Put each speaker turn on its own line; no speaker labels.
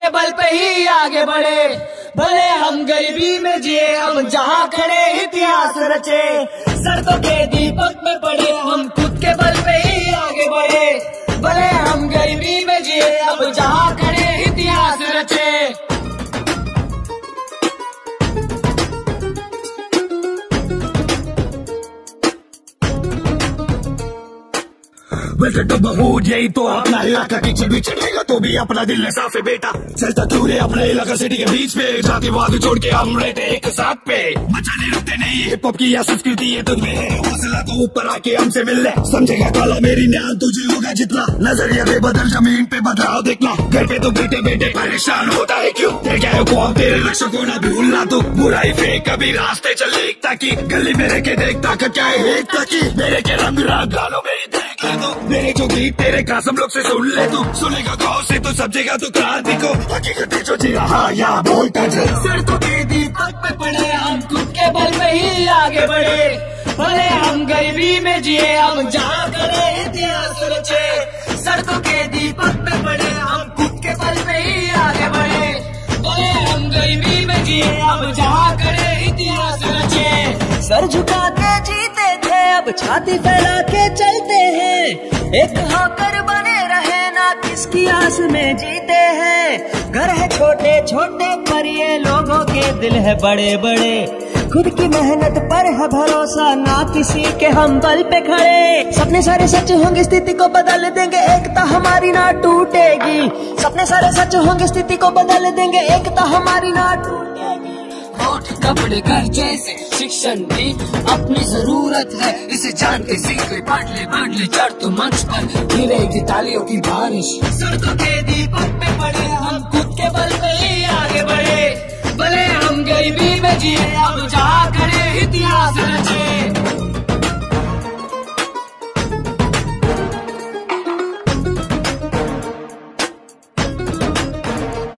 बल पे ही आगे बढ़े, भले हम गरीबी में जिए, हम जहाँ खड़े इतिहास रचे। सड़कों के दीपक में पड़े, हम खुद के बल पे ही आगे बढ़े, भले हम गरीबी में जिए, अब जहाँ खड़े इतिहास रचे।
वैसे तो बहुत यही तो अपना इलाका की भी चढ़ेगा तो भी अपना दिल है साफ है बेटा। चलता दूर अपने इलाका सिटी के बीच में, जातिवाद छोड़ के हम रहते एक साथ पे। मचाने रुकते नहीं, हिप हॉप की यह संस्कृति है तुझमें है, हौसला तो ऊपर आके हमसे मिल ले। समझेगा काला मेरी न्यान तुझे होगा जितना, नजरिया दे बदल जमीन पे बदलाव देखना। घर पे तो बेटे बेटे परेशान होता है क्यों, देखा को तेरे लक्ष्य को ना भूलना तू। बुराई फेंक कभी रास्ते चल एकता की, गली में रह के देखता कर क्या है एकता की। मेरे के रंग राग गानों में देख ले तू, मेरे जो गीत तेरे कसम लोग से सुन ले तू। सुनेगा गौर से तो समझेगा तू क्रांति को, हकीकत जो जी रहा या बोलता चल।
सड़कों के दीपक पे पड़े, हम खुद के बल पे ही आगे बढ़े, भले हम गरीबी में जिए, हम जहाँ करे इतिहास रचे। सड़कों के दीपक पे पड़े, हम खुद के बल पे ही आगे बढ़े, भले हम गरीबी में जिए, हम जहाँ करे इतिहास रचे। सर झुका के जीते थे, अब छाती फैला के चलते हैं, एक होकर बने रहे ना किसकी आस में जीते हैं। घर है छोटे छोटे पर ये लोगों के दिल है बड़े बड़े, खुद की मेहनत पर है भरोसा ना किसी के, हम बल पे खड़े। सपने सारे सच होंगे, स्थिति को बदल देंगे, एकता हमारी ना टूटेगी। सपने सारे सच होंगे, स्थिति को बदल देंगे, एकता हमारी ना टूटेगी।
होठ कपड़े घर जैसे शिक्षण भी अपनी जरूरत है, इसे जान के सीख ले, बांट ले चढ़ तो मंच पर गिरेगी तालियों की बारिश।
सड़कों के दीपक पे पड़े, हम खुद के बल पे ही आगे बढ़े, भले हम गरीबी में जिए, अब जहाँ करे इतिहास रचे।